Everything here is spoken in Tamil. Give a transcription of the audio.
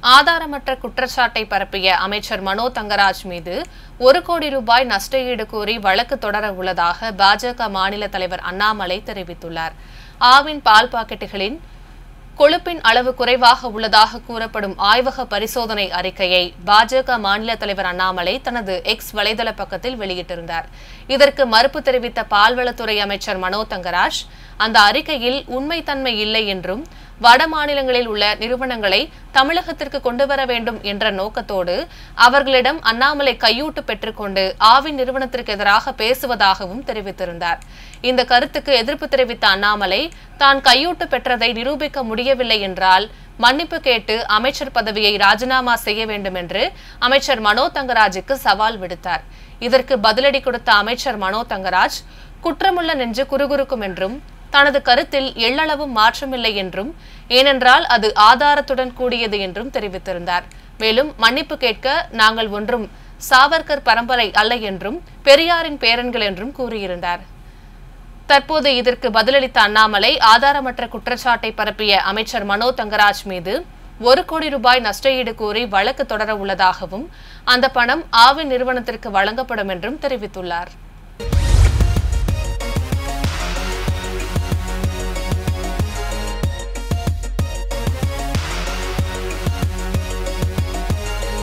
ஆதாரமற்ற குற்றச்சாட்டை பரப்பிய அமைச்சர் மனோ தங்கராஜ் மீது 1 கோடி ரூபாய் நஷ்டஈடு கோரி வழக்கு தொடர உள்ளதாக பாஜக மாநில தலைவர் அண்ணாமலை தெரிவித்துள்ளார். ஆவின் பால் பாக்கெட்டுகளின் கொழுப்பின் அளவு குறைவாக உள்ளதாக கூறப்படும் ஆய்வக பரிசோதனை அறிக்கையை பாஜக மாநில தலைவர் அண்ணாமலை தனது எக்ஸ் வலைதள பக்கத்தில் வெளியிட்டிருந்தார். இதற்கு மறுப்பு தெரிவித்த பால்வளத்துறை அமைச்சர் மனோ தங்கராஜ், அந்த அறிக்கையில் உண்மைத்தன்மை இல்லை என்றும் வட மாநிலங்களில் உள்ள நிறுவனங்களை தமிழகத்திற்கு கொண்டு வர வேண்டும் என்ற நோக்கத்தோடு அவர்களிடம் அண்ணாமலை கையூட்டு பெற்றுக்கொண்டு ஆவின் நிறுவனத்திற்கு எதிராக பேசுவதாகவும் தெரிவித்திருந்தார். இந்த கருத்துக்கு எதிர்ப்பு தெரிவித்த அண்ணாமலை, தான் கையூட்டு பெற்றதை நிரூபிக்க முடியவில்லை என்றால் மன்னிப்பு கேட்டு அமைச்சர் பதவியை ராஜினாமா செய்ய வேண்டும் என்று அமைச்சர் மனோ தங்கராஜுக்கு சவால் விடுத்தார். இதற்கு பதிலடி கொடுத்த அமைச்சர் மனோ தங்கராஜ், குற்றமுள்ள நெஞ்சு குறுகுறுக்கும் என்றும் தனது கருத்தில் எள்ளளவும் மாற்றமில்லை என்றும், ஏனென்றால் அது ஆதாரத்துடன் கூடியது என்றும் தெரிவித்திருந்தார். மேலும் மன்னிப்பு கேட்க நாங்கள் ஒன்றும் சாவர்கர் பரம்பரை அல்ல என்றும் பெரியாரின் பேரன்கள் என்றும் கூறியிருந்தார். தற்போது இதற்கு பதிலளித்த அண்ணாமலை, ஆதாரமற்ற குற்றச்சாட்டை பரப்பிய அமைச்சர் மனோ தங்கராஜ் மீது 1 கோடி ரூபாய் நஷ்டஈடு கோரி வழக்கு தொடர உள்ளதாகவும் அந்த பணம் ஆவின் நிறுவனத்திற்கு வழங்கப்படும் என்றும் தெரிவித்துள்ளார்.